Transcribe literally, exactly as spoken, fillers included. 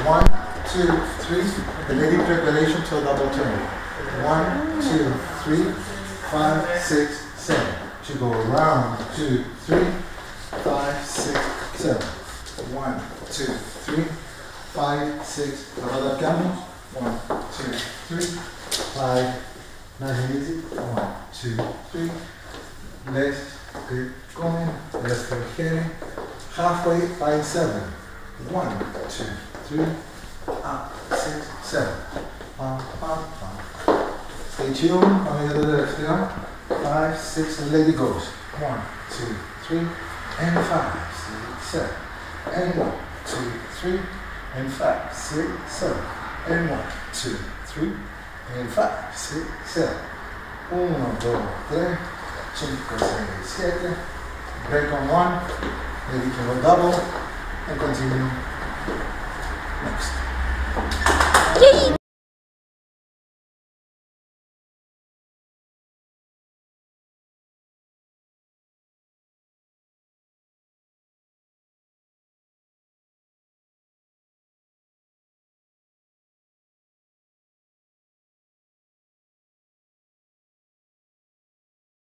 One, two, three. The lady preparation to a double turn. One, two, three, five, six, seven. She go around, two, three, five, six, seven. One, two, three, five, six. Ahora adaptamos. One, two, three, five. Nice and easy. One, two, three. Let's get going. Let's get heading. Halfway by seven. One, two, three, up, six, seven. Pam, pam, pam. Stay tuned. On the other direction. Five, six, and lady goes. One, two, three, and five, six, seven. And one, two, three, and five, six, seven. And one, two, three, and five, six, seven. Uno, dos, tres, cinco, seis, siete. Break on one. Maybe you can go double and continue.